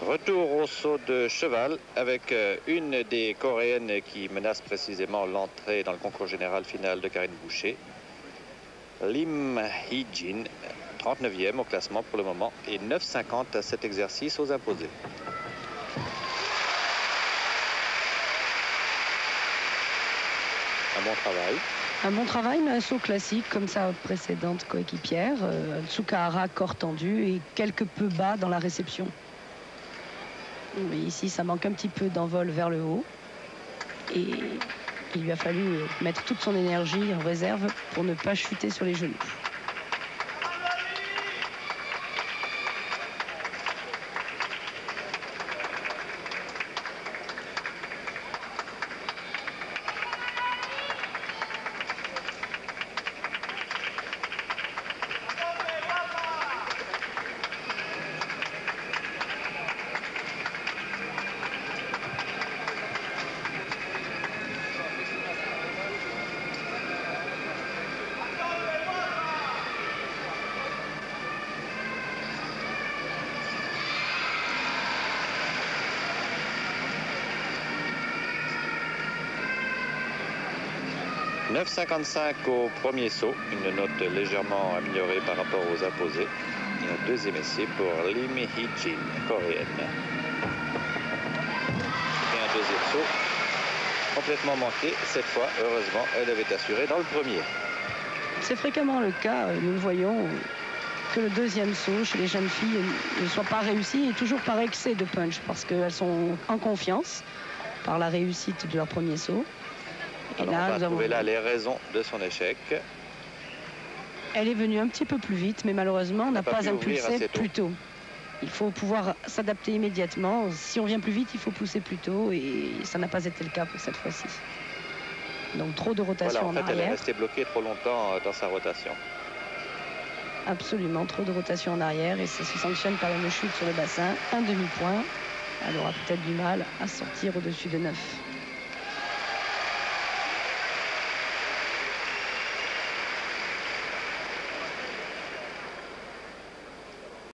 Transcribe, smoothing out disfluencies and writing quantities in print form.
Retour au saut de cheval avec une des Coréennes qui menace précisément l'entrée dans le concours général final de Karine Boucher. Lim Hee-jin, 39e au classement pour le moment et 9,50 à cet exercice aux imposés. Un bon travail. Un bon travail, mais un saut classique comme sa précédente coéquipière. Tsukahara, corps tendu et quelque peu bas dans la réception. Mais ici, ça manque un petit peu d'envol vers le haut. Et il lui a fallu mettre toute son énergie en réserve pour ne pas chuter sur les genoux. « 9,55 au premier saut, une note légèrement améliorée par rapport aux imposés. Et un deuxième essai pour Lim Hee-jin, coréenne. Et un deuxième saut complètement manqué. Cette fois, heureusement, elle avait assuré dans le premier. C'est fréquemment le cas. Nous voyons que le deuxième saut chez les jeunes filles ne soit pas réussi et toujours par excès de punch parce qu'elles sont en confiance par la réussite de leur premier saut. Et alors, là, on va trouver là les raisons de son échec. Elle est venue un petit peu plus vite, mais malheureusement, on n'a pas impulsé plus tôt. Il faut pouvoir s'adapter immédiatement. Si on vient plus vite, il faut pousser plus tôt, et ça n'a pas été le cas pour cette fois-ci. Donc trop de rotation en arrière. Elle est restée bloquée trop longtemps dans sa rotation. Absolument, trop de rotation en arrière, et ça se sanctionne par une chute sur le bassin. Un demi-point. Elle aura peut-être du mal à sortir au-dessus de 9.